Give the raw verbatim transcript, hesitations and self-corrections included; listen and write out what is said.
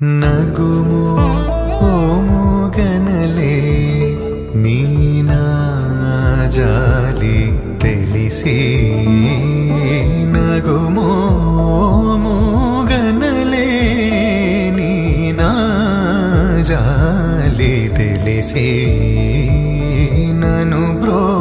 నగుము ఓ మూగనలే నీనా జాలి తెలిసి నగుము మూగనలే నీనా జాలి తెలిసి నను బ్రో